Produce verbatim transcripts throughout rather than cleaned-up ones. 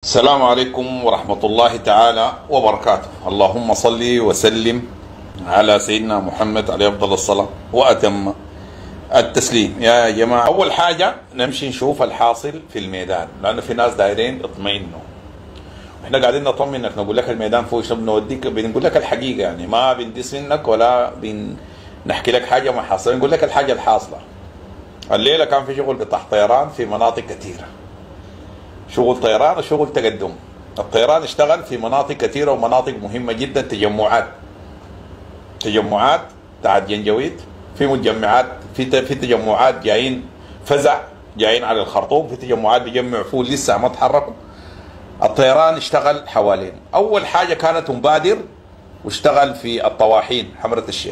السلام عليكم ورحمة الله تعالى وبركاته. اللهم صل وسلم على سيدنا محمد عليه أفضل الصلاة وأتم التسليم. يا جماعة، أول حاجة نمشي نشوف الحاصل في الميدان، لأنه في ناس دايرين اطمئنوا. احنا قاعدين نطمنك، نقول لك الميدان فوق شنو، بنوديك بنقول لك الحقيقة، يعني ما بندس منك ولا بنحكي لك حاجة ما حاصلة، نقول لك الحاجة الحاصلة. الليلة كان في شغل بتاع طيران في مناطق كثيرة، شغل طيران وشغل تقدم. الطيران اشتغل في مناطق كثيرة ومناطق مهمة جدا، تجمعات تجمعات بتاعت جنجويد، في مجمعات في في تجمعات جايين فزع جايين على الخرطوم، في تجمعات بيجمعوا فول لسه ما تحركوا. الطيران اشتغل حوالين، أول حاجة كانت مبادر واشتغل في الطواحين حمرة الشيخ،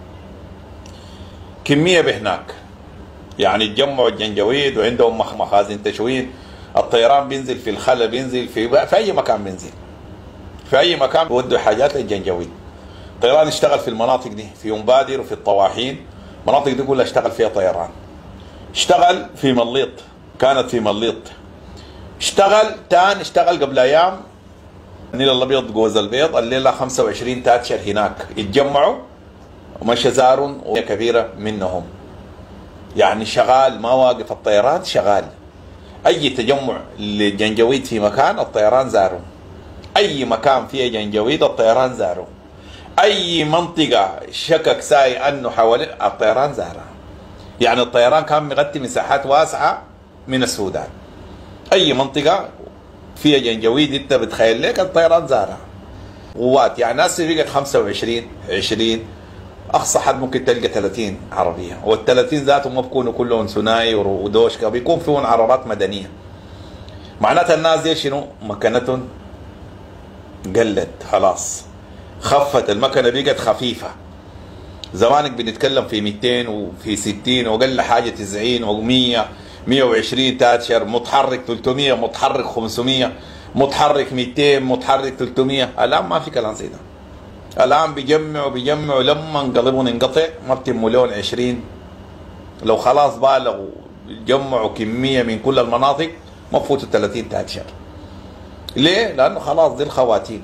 كمية بهناك، يعني تجمعوا الجنجويد وعندهم مخازن تشوين. الطيران بينزل في الخلا، بينزل في في اي مكان، بينزل في اي مكان بيودوا حاجات للجنجويد. الطيران اشتغل في المناطق دي، في مبادر وفي الطواحين، المناطق دي كلها اشتغل فيها طيران. اشتغل في مليط، كانت في مليط. اشتغل تان، اشتغل قبل ايام النيل الابيض جوز البيض، الليله خمسة وعشرين تاتشر هناك اتجمعوا ومشى زاروا كبيره منهم، يعني شغال ما واقف الطيران شغال. اي تجمع للجنجويد في مكان الطيران زاروا، اي مكان فيه جنجويد الطيران زاروا، اي منطقه شكك ساي انه حوالي الطيران زارها. يعني الطيران كان مغطي مساحات واسعه من السودان، اي منطقه فيها جنجويد انت بتخيل لك الطيران زارها. قوات يعني ناس بقت خمسة وعشرين عشرين، اقصى حد ممكن تلقى ثلاثين عربيه، وال ثلاثين ذاتهم ما بيكونوا كلهم ثنائي ودوشكا، بيكون فيهم عربات مدنيه. معناتها الناس دي شنو؟ مكانتهم قلت خلاص، خفت المكنه، بقت خفيفه. زمانك بنتكلم في مئتين وفي ستين وقل حاجه تسعين و100 مئة وعشرين تاتشر، متحرك ثلاثمئة، متحرك خمسمئة، متحرك مئتين، متحرك ثلاثمئة. الان ما في كلام زي ده. الان بيجمعوا بيجمعوا لما انقلبوا انقطع ما بتموا لون عشرين. لو خلاص بالغوا جمعوا كميه من كل المناطق ما بفوتوا ثلاثين تاتشر. ليه؟ لانه خلاص دي الخواتيم.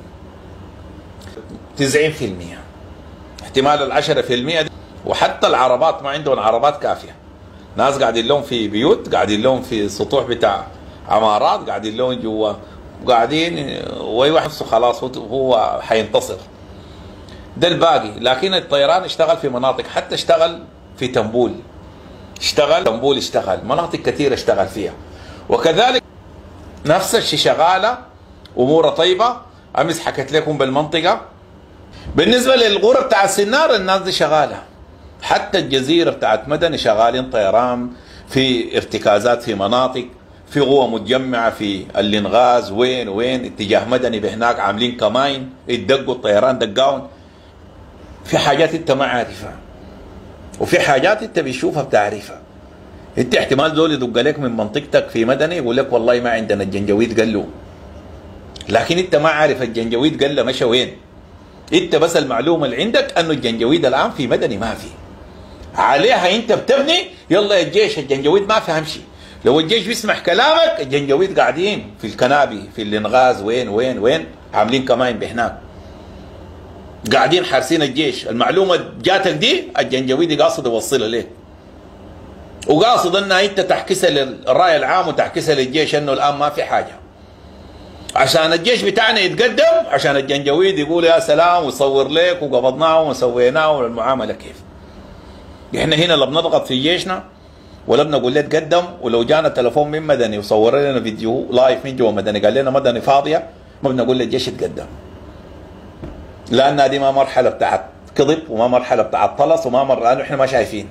تسعين بالمئة احتمال ال عشرة بالمئة دي. وحتى العربات ما عندهم عربات كافيه، ناس قاعدين لهم في بيوت، قاعدين لهم في سطوح بتاع عمارات، قاعدين لهم جوا، قاعدين واي واحد خلاص هو حينتصر. ده الباقي. لكن الطيران اشتغل في مناطق، حتى اشتغل في تنبول، اشتغل تنبول، اشتغل مناطق كثيرة اشتغل فيها. وكذلك نفس الشيء شغالة، أموره طيبة. أمس حكيت لكم بالمنطقة. بالنسبة للغورة بتاع السنار الناس دي شغالة، حتى الجزيرة بتاعت مدني شغالين طيران في ارتكازات في مناطق، في قوة متجمعة في الانغاز وين وين اتجاه مدني بهناك، عاملين كماين يدقوا الطيران دقاون. في حاجات انت ما عارفها، وفي حاجات انت بتشوفها بتعرفها. انت احتمال دول يدق لك من منطقتك في مدني يقول لك والله ما عندنا الجنجويد قال له، لكن انت ما عارف الجنجويد قال له مشى وين. انت بس المعلومه اللي عندك انه الجنجويد الان في مدني ما في، عليها انت بتبني. يلا يا الجيش الجنجويد ما فهم شيء. لو الجيش بيسمع كلامك الجنجويد قاعدين في الكنابي في الانغاز وين وين وين، عاملين كماين بهناك، قاعدين حارسين الجيش. المعلومه جاتك دي الجنجويدي قاصد يوصلها ليك، وقاصد انها انت تحكسها للراي العام وتحكسها للجيش انه الان ما في حاجه، عشان الجيش بتاعنا يتقدم، عشان الجنجويد يقول يا سلام ويصور لك وقبضناه وسويناه والمعامله كيف. احنا هنا لا بنضغط في جيشنا ولا بنقول له تقدم. ولو جانا تليفون من مدني وصور لنا فيديو لايف من جوا مدني قال لنا مدني فاضيه، ما بنقول للجيش يتقدم، لان دي ما مرحله بتاعت كذب وما مرحله بتاعت طلس وما مر، لانه احنا ما شايفين.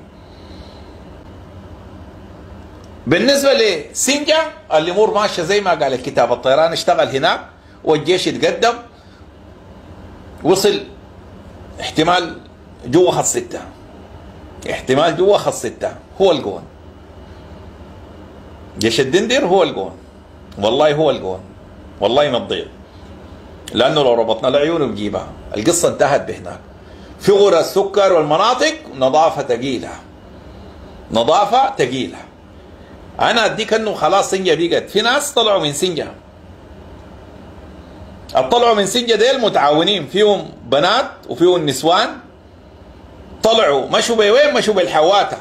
بالنسبه لسنجا الامور ماشيه زي ما قال الكتاب، الطيران اشتغل هناك والجيش يتقدم، وصل احتمال جوا خط سته، احتمال جوا خط سته هو الجون. جيش الدندر هو الجون، والله هو الجون، والله ما تضيع، لانه لو ربطنا العيون بنجيبها. القصه انتهت بهناك. في غرى السكر والمناطق نظافه ثقيله، نظافه ثقيله. انا اديك انه خلاص سنجا بقت، في ناس طلعوا من سنجا طلعوا من سنجة ديل متعاونين، فيهم بنات وفيهم نسوان، طلعوا مشوا بوين؟ مشوا بالحواتة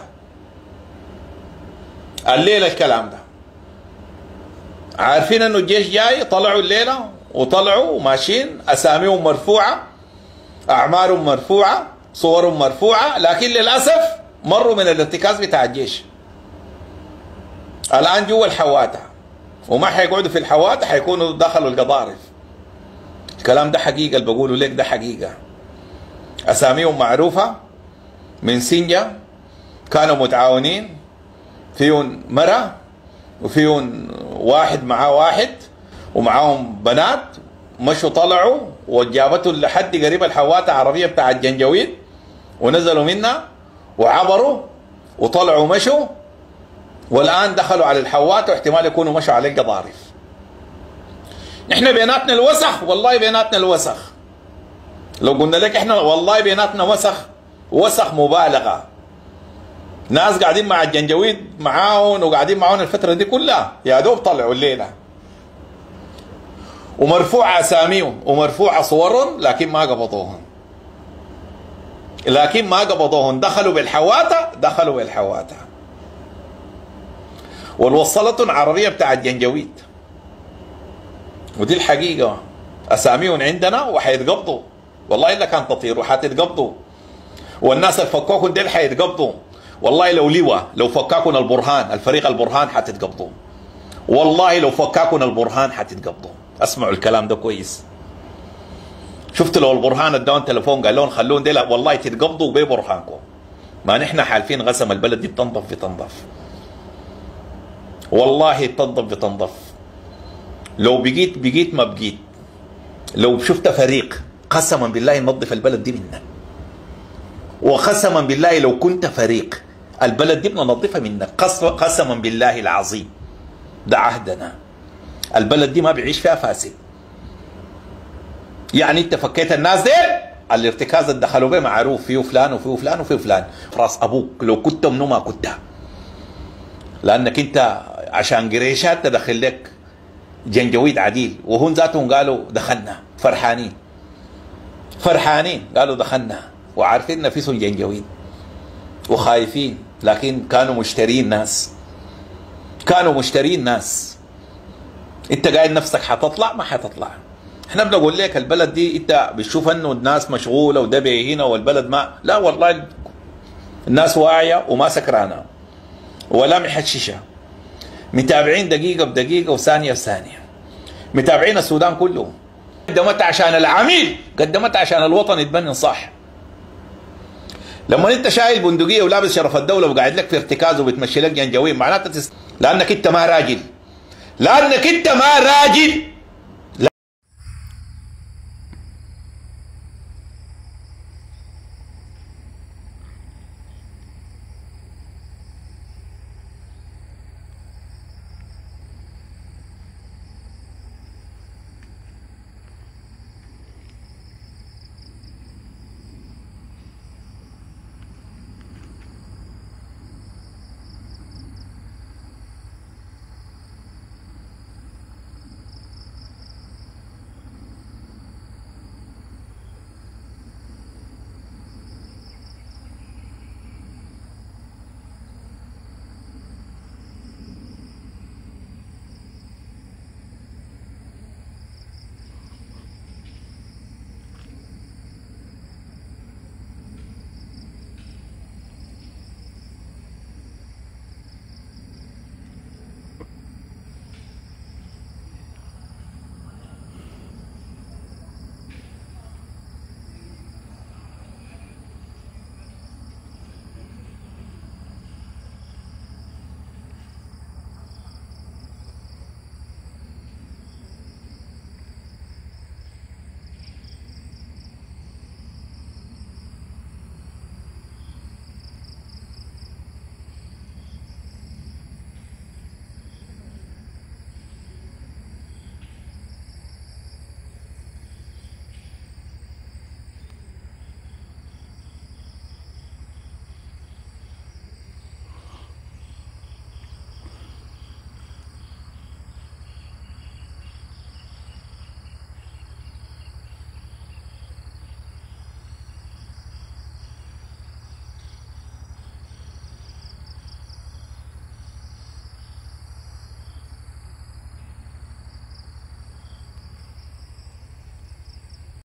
الليلة. الكلام ده عارفين انه الجيش جاي، طلعوا الليلة وطلعوا وماشيين، اساميهم مرفوعة، اعمارهم مرفوعة، صورهم مرفوعة، لكن للأسف مروا من الارتكاز بتاع الجيش. الآن جوا الحواتة، وما حيقعدوا في الحواتة، حيكونوا دخلوا القضارف. الكلام ده حقيقة، اللي بقوله لك ده حقيقة. أساميهم معروفة من سنجة، كانوا متعاونين، فيهم مرة وفيهم واحد معاه واحد ومعاهم بنات، مشوا طلعوا وجابتوا لحد قريب الحواتة عربية بتاع الجنجويد، ونزلوا منها وعبروا وطلعوا مشوا، والآن دخلوا على الحواتة، واحتمال يكونوا مشوا على القضارف. احنا بيناتنا الوسخ، والله بيناتنا الوسخ. لو قلنا لك احنا والله بيناتنا وسخ، وسخ مبالغة. ناس قاعدين مع الجنجويد معاهم وقاعدين معاهم الفترة دي كلها، يا دوب طلعوا الليلة ومرفوع اساميهم ومرفوع صورهم، لكن ما قبضوهم، لكن ما قبضوهم، دخلوا بالحواتة، دخلوا بالحواتة والوصلتهم عربية بتاع الجنجويد. ودي الحقيقة، اساميهم عندنا وحيتقبضوا، والله الا كان تطير وحتتقبضوا، والناس اللي فكوكم ديل حيتقبضوا، والله لو لواء لو فكاكم البرهان، الفريق البرهان حتتقبضوا، والله لو فكاكم البرهان حتتقبضوا. اسمعوا الكلام ده كويس. شفت لو البرهان اداهم تليفون قال لهم خلون ديل والله تتقبضوا ببرهانكم، ما نحن حالفين غسم البلد دي بتنظف بتنظف، والله بتنظف بتنظف. لو بقيت بقيت ما بقيت، لو شفت فريق قسما بالله ينظف البلد دي منك، وقسما بالله لو كنت فريق البلد دي بننظفها منك، قسما بالله العظيم، ده عهدنا. البلد دي ما بيعيش فيها فاسد. يعني انت فكيت الناس دي، الارتكاز اللي دخلوا به معروف، فيه فلان وفيه فلان وفيه فلان، راس ابوك لو كنت منو ما كنت، لانك انت عشان قريشات تدخل لك جنجويد عديل، وهم ذاتهم قالوا دخلنا فرحانين، فرحانين قالوا دخلنا، وعارفين نفسهم جنجويد وخايفين، لكن كانوا مشترين ناس، كانوا مشترين ناس. انت قاعد نفسك حتطلع؟ ما حتطلع. احنا بنقول لك البلد دي انت بتشوف انه الناس مشغوله وده بي هنا والبلد ما، لا والله الناس واعيه وما سكرانه ولا محششه، متابعين دقيقه بدقيقه وثانيه بثانيه، متابعين السودان كله. قدمت عشان العميل، قدمت عشان الوطن يتبني صح. لما انت شايل بندقيه ولابس شرف الدوله وقاعد لك في ارتكاز وبتمشي لك جنجوين، معناته تس... لانك انت ما راجل، لانك انت ما راجل.